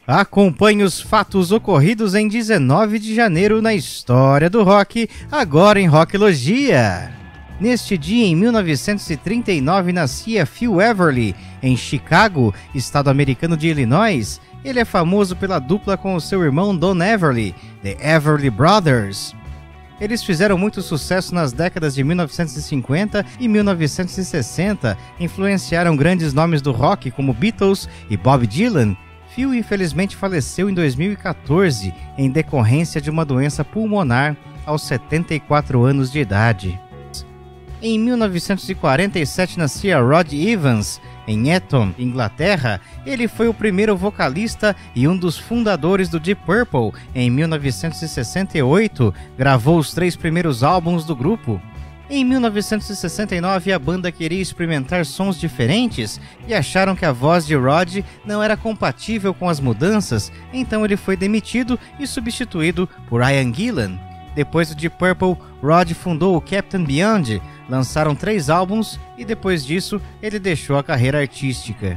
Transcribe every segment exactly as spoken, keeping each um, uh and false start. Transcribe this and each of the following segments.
Acompanhe os fatos ocorridos em dezenove de janeiro na história do rock, agora em Rocklogia. Neste dia, em mil novecentos e trinta e nove, nascia Phil Everly, em Chicago, estado americano de Illinois. Ele é famoso pela dupla com o seu irmão Don Everly, The Everly Brothers. Eles fizeram muito sucesso nas décadas de mil novecentos e cinquenta e mil novecentos e sessenta, influenciaram grandes nomes do rock como Beatles e Bob Dylan. Phil infelizmente faleceu em dois mil e quatorze em decorrência de uma doença pulmonar aos setenta e quatro anos de idade. Em mil novecentos e quarenta e sete nascia Rod Evans, em Eton, Inglaterra. Ele foi o primeiro vocalista e um dos fundadores do Deep Purple. Em mil novecentos e sessenta e oito, gravou os três primeiros álbuns do grupo. Em mil novecentos e sessenta e nove, a banda queria experimentar sons diferentes e acharam que a voz de Rod não era compatível com as mudanças, então ele foi demitido e substituído por Ian Gillan. Depois do Deep Purple, Rod fundou o Captain Beyond, lançaram três álbuns e depois disso ele deixou a carreira artística.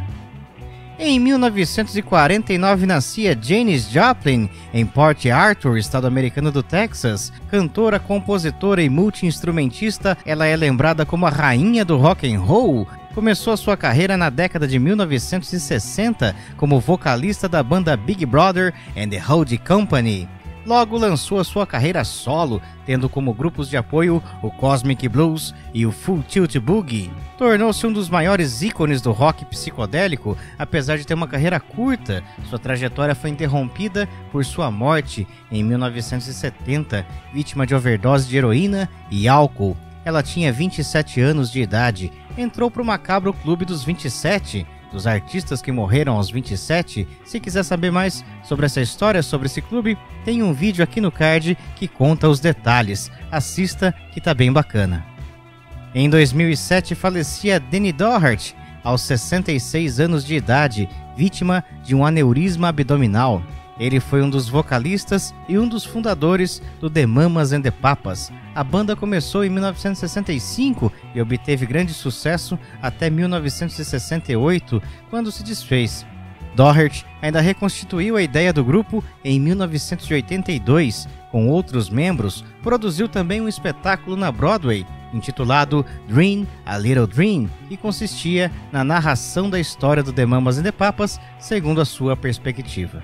Em mil novecentos e quarenta e nove nascia Janis Joplin, em Port Arthur, estado americano do Texas. Cantora, compositora e multi-instrumentista, ela é lembrada como a rainha do rock and roll. Começou a sua carreira na década de mil novecentos e sessenta como vocalista da banda Big Brother and the Holding Company. Logo lançou a sua carreira solo, tendo como grupos de apoio o Cosmic Blues e o Full Tilt Boogie. Tornou-se um dos maiores ícones do rock psicodélico, apesar de ter uma carreira curta. Sua trajetória foi interrompida por sua morte em mil novecentos e setenta, vítima de overdose de heroína e álcool. Ela tinha vinte e sete anos de idade. Entrou para o macabro Clube dos vinte e sete, dos artistas que morreram aos vinte e sete. Se quiser saber mais sobre essa história, sobre esse clube, tem um vídeo aqui no card que conta os detalhes. Assista que tá bem bacana. Em dois mil e sete falecia Danny Doherty, aos sessenta e seis anos de idade, vítima de um aneurisma abdominal. Ele foi um dos vocalistas e um dos fundadores do The Mamas and the Papas. A banda começou em mil novecentos e sessenta e cinco e obteve grande sucesso até mil novecentos e sessenta e oito, quando se desfez. Doherty ainda reconstituiu a ideia do grupo em mil novecentos e oitenta e dois, com outros membros. Produziu também um espetáculo na Broadway, intitulado Dream a Little Dream, e consistia na narração da história do The Mamas and the Papas segundo a sua perspectiva.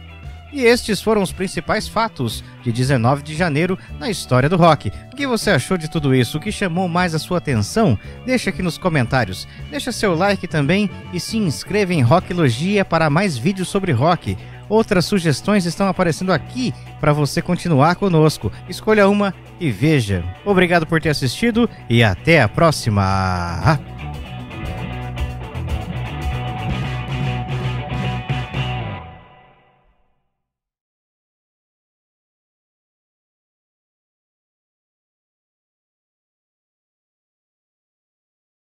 E estes foram os principais fatos de dezenove de janeiro na história do rock. O que você achou de tudo isso? O que chamou mais a sua atenção? Deixa aqui nos comentários. Deixa seu like também e se inscreva em Rocklogia para mais vídeos sobre rock. Outras sugestões estão aparecendo aqui para você continuar conosco. Escolha uma e veja. Obrigado por ter assistido e até a próxima!